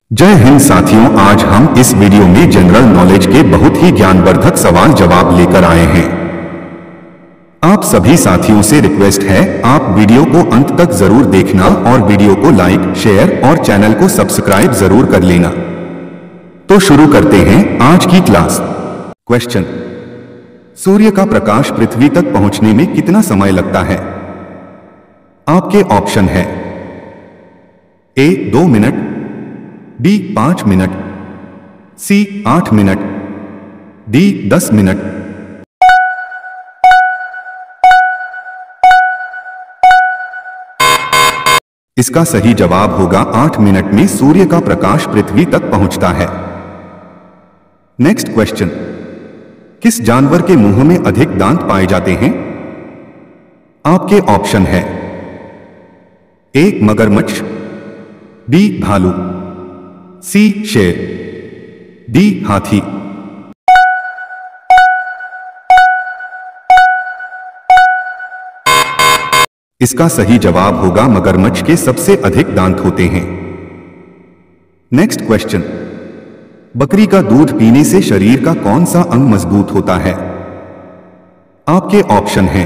जय हिंद साथियों, आज हम इस वीडियो में जनरल नॉलेज के बहुत ही ज्ञानवर्धक सवाल जवाब लेकर आए हैं। आप सभी साथियों से रिक्वेस्ट है, आप वीडियो को अंत तक जरूर देखना और वीडियो को लाइक, शेयर और चैनल को सब्सक्राइब जरूर कर लेना। तो शुरू करते हैं आज की क्लास। क्वेश्चन, सूर्य का प्रकाश पृथ्वी तक पहुंचने में कितना समय लगता है? आपके ऑप्शन है A 2 minute, B 5 minute, C 8 minute, D 10 minute. इसका सही जवाब होगा 8 मिनट में सूर्य का प्रकाश पृथ्वी तक पहुंचता है। नेक्स्ट क्वेश्चन, किस जानवर के मुंह में अधिक दांत पाए जाते हैं? आपके ऑप्शन है ए मगरमच्छ, बी भालू, सी शेर, डी हाथी। इसका सही जवाब होगा मगरमच्छ के सबसे अधिक दांत होते हैं। नेक्स्ट क्वेश्चन, बकरी का दूध पीने से शरीर का कौन सा अंग मजबूत होता है? आपके ऑप्शन हैं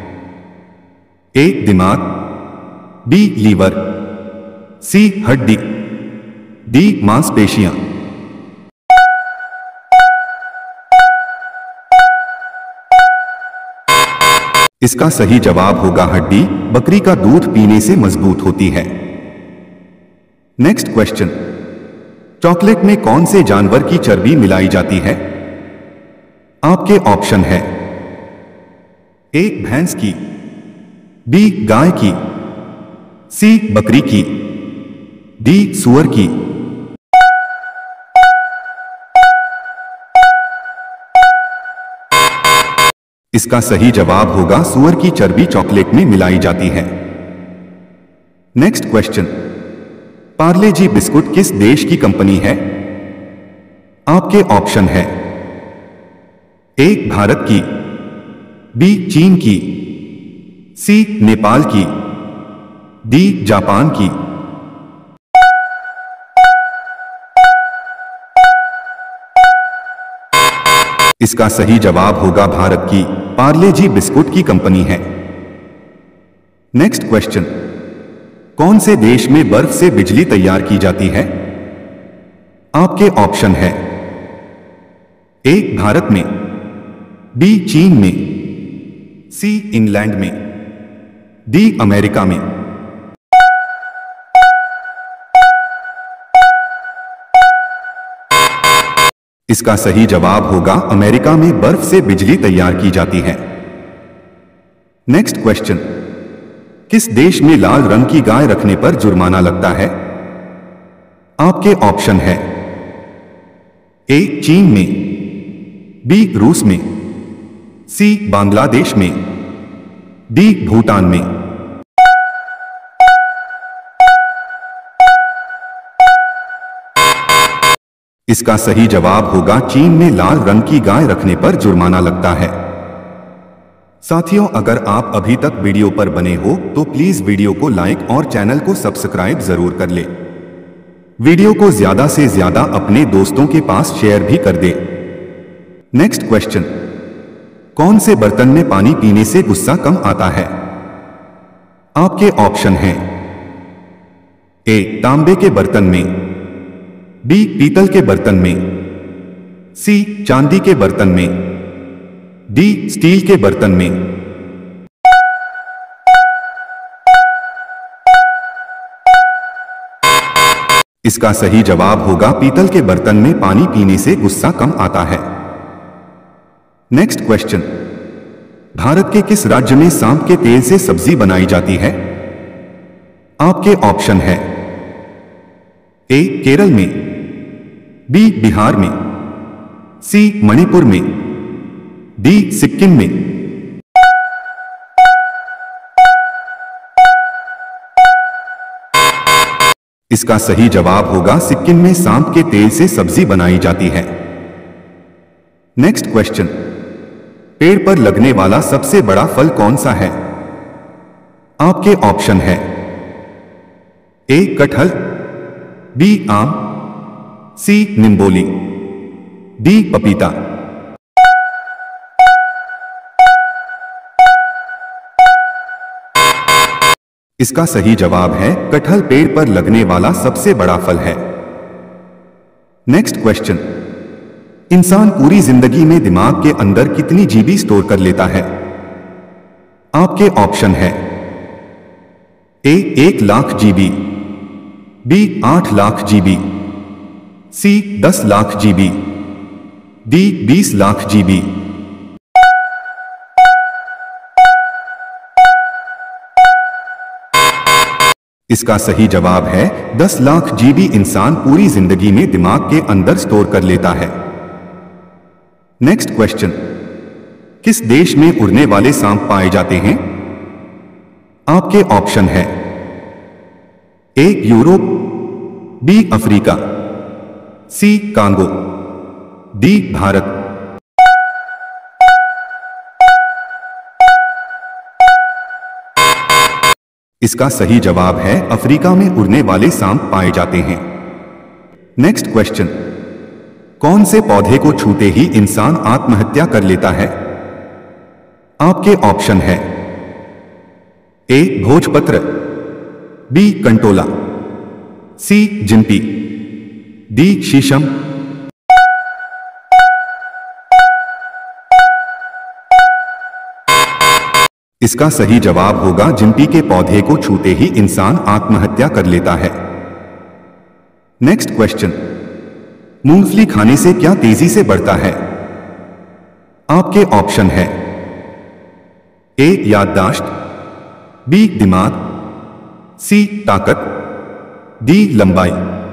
ए दिमाग, बी लीवर, सी हड्डी, डी मांसपेशियां। इसका सही जवाब होगा हड्डी। बकरी का दूध पीने से मजबूत होती है। नेक्स्ट क्वेश्चन, चॉकलेट में कौन से जानवर की चर्बी मिलाई जाती है? आपके ऑप्शन है ए भैंस की, बी गाय की, सी बकरी की, डी सुअर की। इसका सही जवाब होगा सुअर की चर्बी चॉकलेट में मिलाई जाती है। Next question, Parle G biscuit किस देश की कंपनी है? आपके ऑप्शन है ए भारत की, बी चीन की, सी नेपाल की, डी जापान की। इसका सही जवाब होगा भारत की। पार्ले जी बिस्कुट की कंपनी है। नेक्स्ट क्वेश्चन, कौन से देश में बर्फ से बिजली तैयार की जाती है? आपके ऑप्शन है ए भारत में, बी चीन में, सी इंग्लैंड में, डी अमेरिका में। इसका सही जवाब होगा अमेरिका में बर्फ से बिजली तैयार की जाती है। नेक्स्ट क्वेश्चन, किस देश में लाल रंग की गाय रखने पर जुर्माना लगता है? आपके ऑप्शन है ए चीन में, बी रूस में, सी बांग्लादेश में, डी भूटान में। इसका सही जवाब होगा चीन में लाल रंग की गाय रखने पर जुर्माना लगता है। साथियों, अगर आप अभी तक वीडियो पर बने हो तो प्लीज वीडियो को लाइक और चैनल को सब्सक्राइब जरूर कर ले। वीडियो को ज्यादा से ज्यादा अपने दोस्तों के पास शेयर भी कर दे। नेक्स्ट क्वेश्चन, कौन से बर्तन में पानी पीने से गुस्सा कम आता है? आपके ऑप्शन हैं ए तांबे के बर्तन में, बी पीतल के बर्तन में, सी चांदी के बर्तन में, डी स्टील के बर्तन में। इसका सही जवाब होगा पीतल के बर्तन में पानी पीने से गुस्सा कम आता है। नेक्स्ट क्वेश्चन, भारत के किस राज्य में सांप के तेल से सब्जी बनाई जाती है? आपके ऑप्शन है ए केरल में, बी बिहार में, सी मणिपुर में, डी सिक्किम में। इसका सही जवाब होगा सिक्किम में सांप के तेल से सब्जी बनाई जाती है। नेक्स्ट क्वेश्चन, पेड़ पर लगने वाला सबसे बड़ा फल कौन सा है? आपके ऑप्शन है ए कटहल, बी आम, सी निम्बोली, डी पपीता। इसका सही जवाब है कटहल पेड़ पर लगने वाला सबसे बड़ा फल है। नेक्स्ट क्वेश्चन, इंसान पूरी जिंदगी में दिमाग के अंदर कितनी जीबी स्टोर कर लेता है? आपके ऑप्शन है A 1 lakh GB, B 8 lakh GB, C 10 lakh GB, D 20 lakh GB. इसका सही जवाब है 10 लाख जीबी इंसान पूरी जिंदगी में दिमाग के अंदर स्टोर कर लेता है। नेक्स्ट क्वेश्चन, किस देश में उड़ने वाले सांप पाए जाते हैं? आपके ऑप्शन है A Europe, B Africa, C Congo, D Bharat. इसका सही जवाब है अफ्रीका में उड़ने वाले सांप पाए जाते हैं। नेक्स्ट क्वेश्चन, कौन से पौधे को छूते ही इंसान आत्महत्या कर लेता है? आपके ऑप्शन है ए भोजपत्र, बी कंटोला, सी जिंपी, डी शीशम। इसका सही जवाब होगा जिंपी के पौधे को छूते ही इंसान आत्महत्या कर लेता है। नेक्स्ट क्वेश्चन, मूंगफली खाने से क्या तेजी से बढ़ता है? आपके ऑप्शन है ए याददाश्त, बी दिमाग, सी ताकत, डी लंबाई।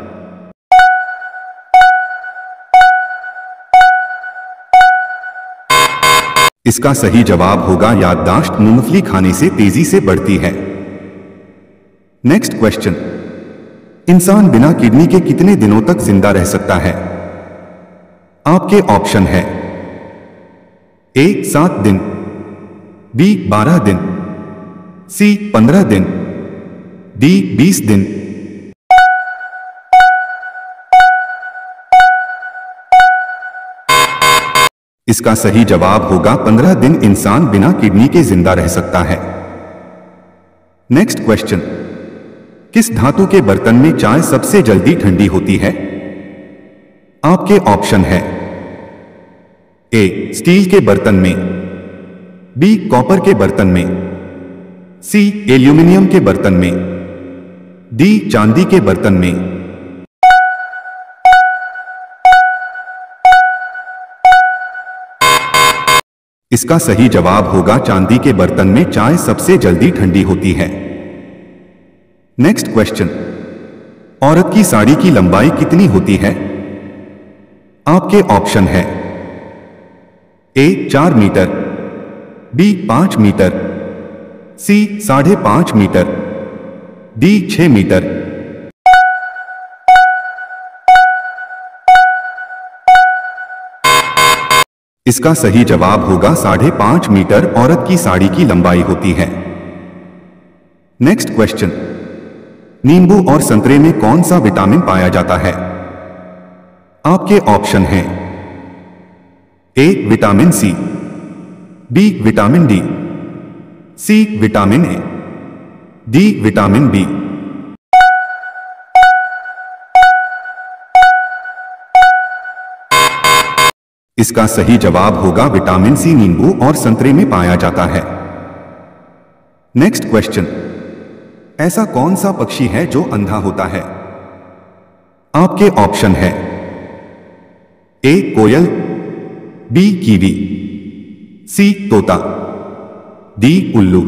इसका सही जवाब होगा याददाश्त मूंगफली खाने से तेजी से बढ़ती है। नेक्स्ट क्वेश्चन, इंसान बिना किडनी के कितने दिनों तक जिंदा रह सकता है? आपके ऑप्शन है ए 7 दिन, बी 12 दिन, सी 15 दिन, डी 20 दिन। इसका सही जवाब होगा 15 दिन इंसान बिना किडनी के जिंदा रह सकता है। नेक्स्ट क्वेश्चन, किस धातु के बर्तन में चाय सबसे जल्दी ठंडी होती है? आपके ऑप्शन है ए स्टील के बर्तन में, बी कॉपर के बर्तन में, सी एल्यूमिनियम के बर्तन में, डी चांदी के बर्तन में। इसका सही जवाब होगा चांदी के बर्तन में चाय सबसे जल्दी ठंडी होती है। नेक्स्ट क्वेश्चन, औरत की साड़ी की लंबाई कितनी होती है? आपके ऑप्शन है A 4 metre, B 5 metre, C 5.5 metre, D 6 metre. इसका सही जवाब होगा 5.5 मीटर औरत की साड़ी की लंबाई होती है। नेक्स्ट क्वेश्चन, नींबू और संतरे में कौन सा विटामिन पाया जाता है? आपके ऑप्शन हैं A vitamin C, B vitamin D, C vitamin A, D vitamin B. इसका सही जवाब होगा विटामिन सी नींबू और संतरे में पाया जाता है। नेक्स्ट क्वेश्चन, ऐसा कौन सा पक्षी है जो अंधा होता है? आपके ऑप्शन है ए कोयल, बी कीवी, सी तोता, डी उल्लू।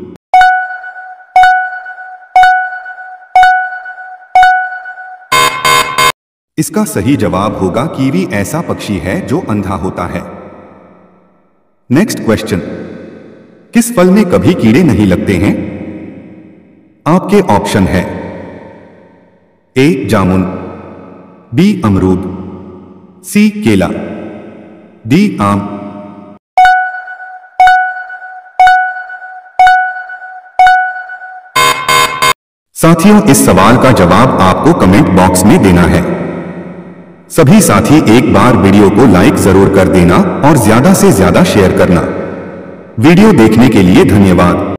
इसका सही जवाब होगा कीवी ऐसा पक्षी है जो अंधा होता है। नेक्स्ट क्वेश्चन, किस फल में कभी कीड़े नहीं लगते हैं? आपके ऑप्शन है ए जामुन, बी अमरूद, सी केला, डी आम। साथियों, इस सवाल का जवाब आपको कमेंट बॉक्स में देना है। सभी साथी एक बार वीडियो को लाइक जरूर कर देना और ज्यादा से ज्यादा शेयर करना। वीडियो देखने के लिए धन्यवाद।